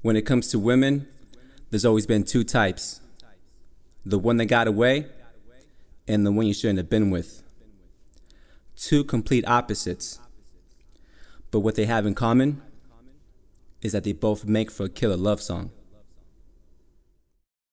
When it comes to women, there's always been two types. The one that got away and the one you shouldn't have been with. Two complete opposites. But what they have in common is that they both make for a killer love song.